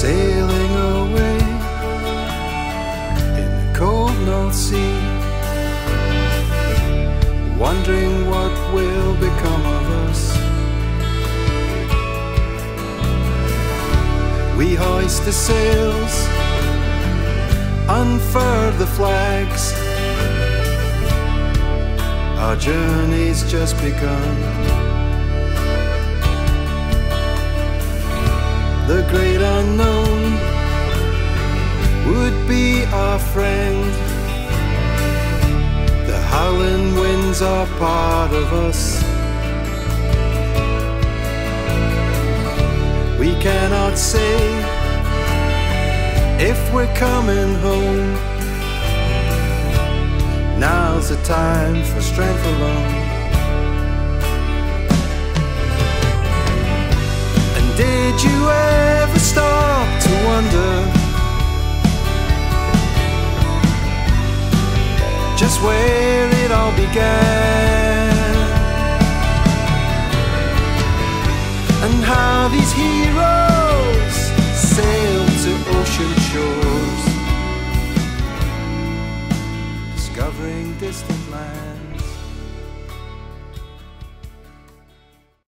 sailing away in the cold North Sea, wondering what will become of us. We hoist the sails, unfurl the flags, our journey's just begun. The great unknown would be our friend. The howling winds are part of us. We cannot say if we're coming home. Now's the time for strength alone. And did you ever stop to wonder just where it all began, and how these heroes